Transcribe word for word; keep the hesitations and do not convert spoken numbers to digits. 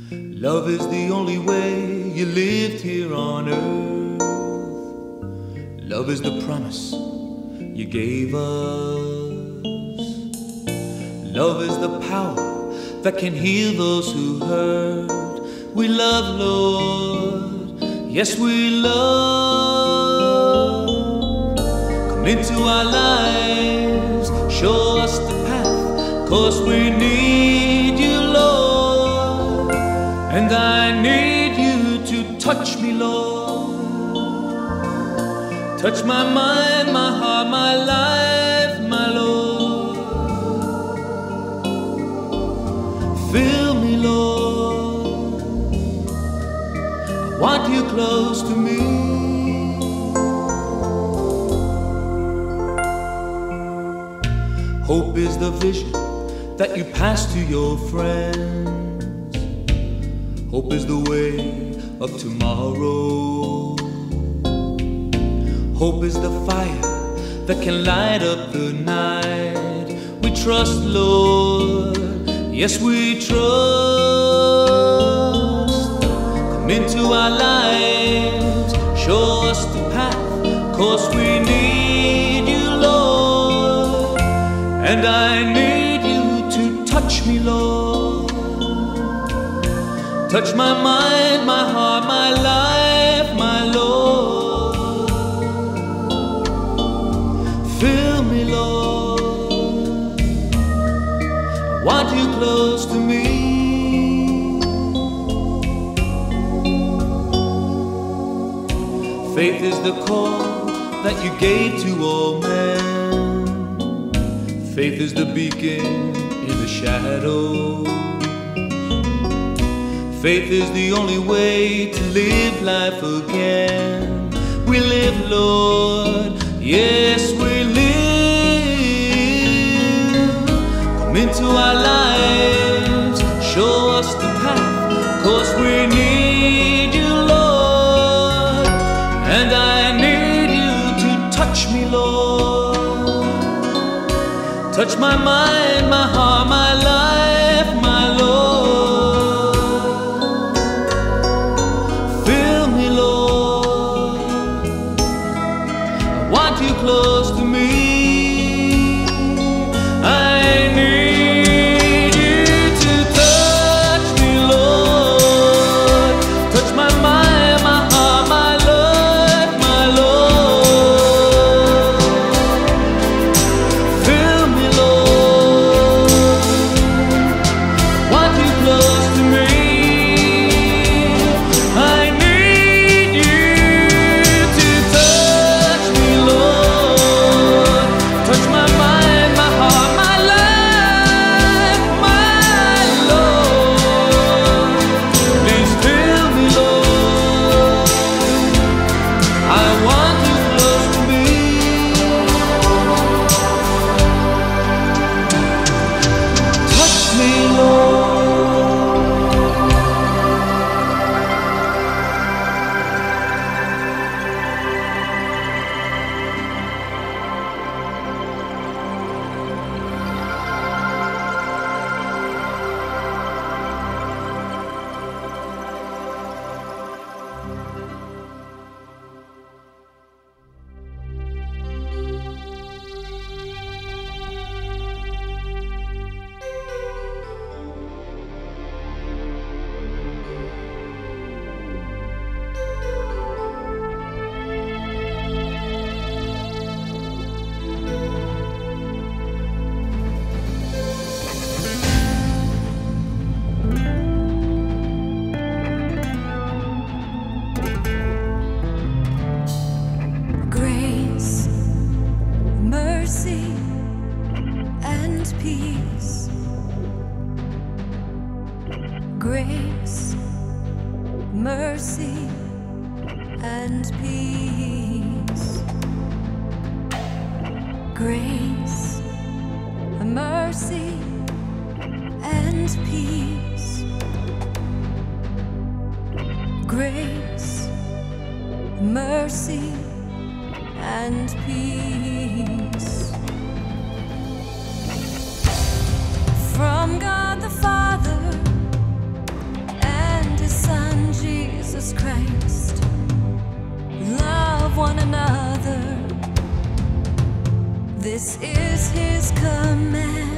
Love is the only way you lived here on earth. Love is the promise you gave us. Love is the power that can heal those who hurt. We love, Lord, yes we love. Come into our lives, show us the path, 'cause we need you, Lord. And I need you to touch me, Lord. Touch my mind, my heart, my life, my Lord. Fill me, Lord. I want you close to me. Hope is the vision that you pass to your friends. Hope is the way of tomorrow. Hope is the fire that can light up the night. We trust, Lord, yes we trust. Come into our lives, show us the path, 'cause we need you, Lord. And I need you to touch me, Lord. Touch my mind, my heart, my life, my Lord. Fill me, Lord. I want you close to me. Faith is the call that you gave to all men. Faith is the beacon in the shadow. Faith is the only way to live life again. We live, Lord, yes we live. Come into our lives, show us the path, 'cause we need you, Lord. And I need you to touch me, Lord. Touch my mind, my heart, my life, my Lord. Close to me. I need you to touch me, Lord. Touch my mind, my heart, my life, my Lord. Fill me, Lord. Want you close to me. I need you to touch me, Lord. Touch my mind, my heart, my life, my Lord. Please fill me, Lord. I want you close to me. Touch me, Lord. Grace, mercy, and peace. Grace, mercy, and peace. Grace, mercy, and peace. Grace, mercy, and peace. From God the Father Jesus Christ, love one another. This is his command.